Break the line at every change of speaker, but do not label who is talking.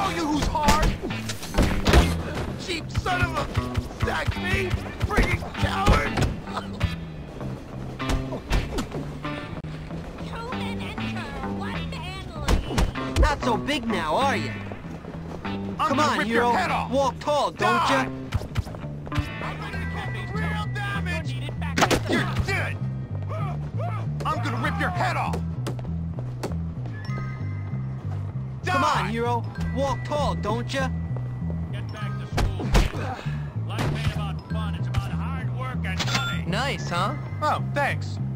show you who's hard! Cheap son of a... Sack me! Friggin' coward!
Not so big now, are you? Come on, hero. Walk tall, don't ya?
I'm gonna get real damage! You're dead! I'm gonna rip your head off!
Come on, hero. Walk tall, don't ya?
Get back to school. Life ain't about fun, it's about hard work and money.
Nice, huh?
Oh, thanks.